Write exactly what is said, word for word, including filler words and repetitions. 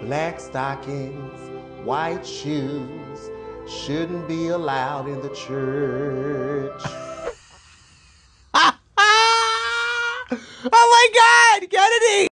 Black stockings, white shoes shouldn't be allowed in the church. Oh my God, Kennedy!